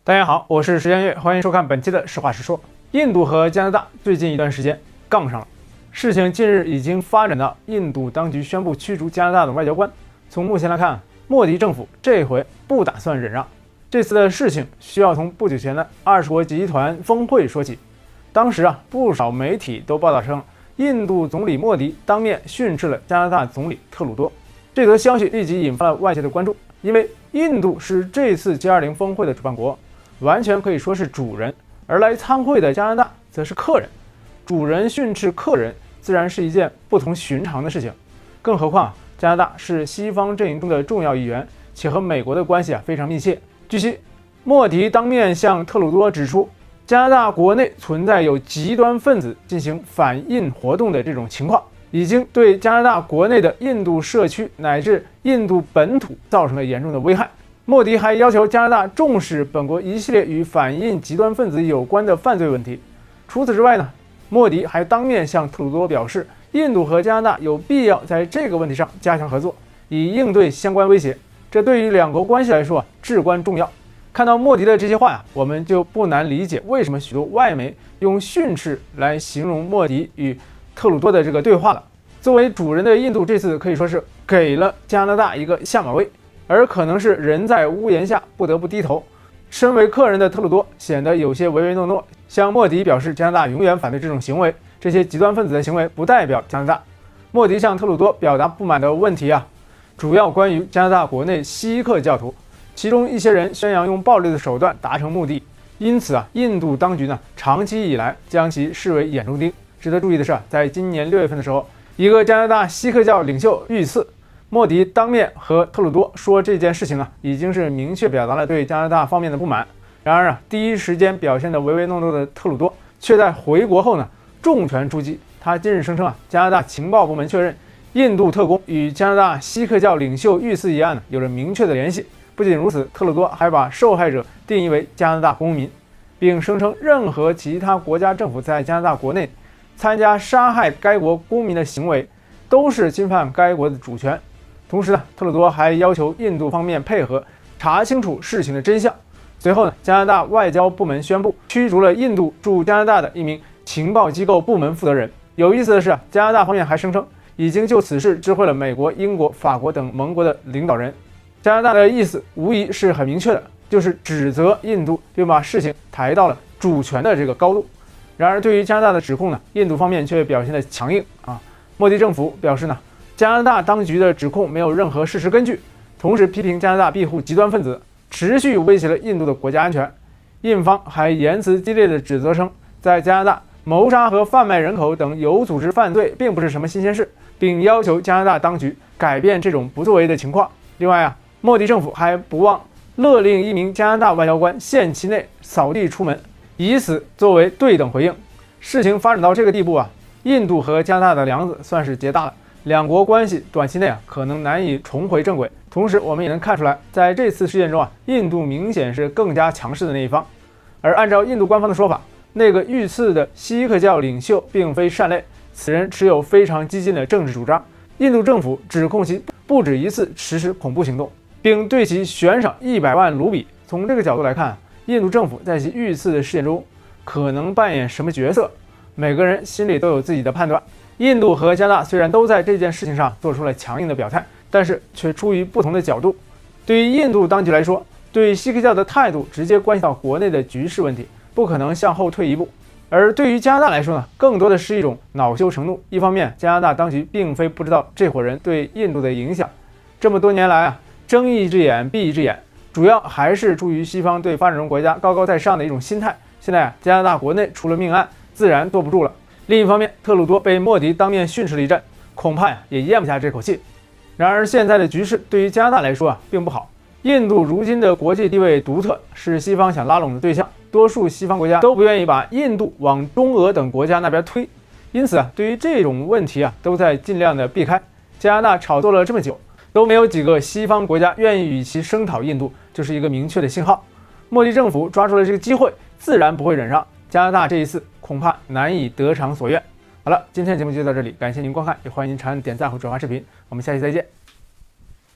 大家好，我是石江月，欢迎收看本期的实话实说。印度和加拿大最近一段时间杠上了，事情近日已经发展到印度当局宣布驱逐加拿大的外交官。从目前来看，莫迪政府这回不打算忍让。这次的事情需要从不久前的20国集团峰会说起。当时不少媒体都报道称，印度总理莫迪当面训斥了加拿大总理特鲁多。这则消息立即引发了外界的关注，因为印度是这次 G20 峰会的主办国，完全可以说是主人，而来参会的加拿大则是客人。主人训斥客人，自然是一件不同寻常的事情。更何况，加拿大是西方阵营中的重要一员，且和美国的关系非常密切。据悉，莫迪当面向特鲁多指出，加拿大国内存在有极端分子进行反印活动的这种情况，已经对加拿大国内的印度社区乃至印度本土造成了严重的危害。莫迪还要求加拿大重视本国一系列与反印极端分子有关的犯罪问题。除此之外呢，莫迪还当面向特鲁多表示，印度和加拿大有必要在这个问题上加强合作，以应对相关威胁。这对于两国关系来说至关重要。看到莫迪的这些话我们就不难理解为什么许多外媒用训斥来形容莫迪与特鲁多的这个对话了。作为主人的印度这次可以说是给了加拿大一个下马威，而可能是人在屋檐下不得不低头。身为客人的特鲁多显得有些唯唯诺诺，向莫迪表示加拿大永远反对这种行为，这些极端分子的行为不代表加拿大。莫迪向特鲁多表达不满的问题主要关于加拿大国内锡克教徒，其中一些人宣扬用暴力的手段达成目的，因此印度当局长期以来将其视为眼中钉。值得注意的是，在今年6月份的时候，一个加拿大锡克教领袖遇刺，莫迪当面和特鲁多说这件事情已经是明确表达了对加拿大方面的不满。然而第一时间表现的唯唯诺诺的特鲁多却在回国后重拳出击。他近日声称加拿大情报部门确认印度特工与加拿大锡克教领袖遇刺一案有着明确的联系。不仅如此，特鲁多还把受害者定义为加拿大公民，并声称任何其他国家政府在加拿大国内参加杀害该国公民的行为都是侵犯该国的主权。同时特鲁多还要求印度方面配合查清楚事情的真相。随后加拿大外交部门宣布驱逐了印度驻加拿大的一名情报机构部门负责人。有意思的是，加拿大方面还声称已经就此事知会了美国、英国、法国等盟国的领导人。加拿大的意思无疑是很明确的，就是指责印度并把事情抬到了主权的这个高度。然而对于加拿大的指控印度方面却表现得强硬莫迪政府表示加拿大当局的指控没有任何事实根据，同时批评加拿大庇护极端分子，持续威胁了印度的国家安全。印方还言辞激烈地指责称，在加拿大谋杀和贩卖人口等有组织犯罪并不是什么新鲜事，并要求加拿大当局改变这种不作为的情况。另外莫迪政府还不忘勒令一名加拿大外交官限期内扫地出门，以此作为对等回应。事情发展到这个地步印度和加拿大的梁子算是结大了，两国关系短期内可能难以重回正轨。同时我们也能看出来，在这次事件中印度明显是更加强势的那一方。而按照印度官方的说法，那个遇刺的锡克教领袖并非善类，此人持有非常激进的政治主张。印度政府指控其不止一次实施恐怖行动，并对其悬赏100万卢比。从这个角度来看，印度政府在其遇刺的事件中可能扮演什么角色，每个人心里都有自己的判断。印度和加拿大虽然都在这件事情上做出了强硬的表态，但是却出于不同的角度。对于印度当局来说，对锡克教的态度直接关系到国内的局势问题，不可能向后退一步。而对于加拿大来说更多的是一种恼羞成怒。一方面，加拿大当局并非不知道这伙人对印度的影响，这么多年来睁一只眼闭一只眼，主要还是出于西方对发展中国家高高在上的一种心态。现在加拿大国内出了命案，自然坐不住了。另一方面，特鲁多被莫迪当面训斥了一阵，恐怕也咽不下这口气。然而现在的局势对于加拿大来说并不好。印度如今的国际地位独特，是西方想拉拢的对象，多数西方国家都不愿意把印度往中俄等国家那边推，因此对于这种问题都在尽量的避开。加拿大炒作了这么久，都没有几个西方国家愿意与其声讨印度，就是一个明确的信号。莫迪政府抓住了这个机会，自然不会忍让。加拿大这一次恐怕难以得偿所愿。好了，今天的节目就到这里，感谢您观看，也欢迎您长按点赞和转发视频，我们下期再见。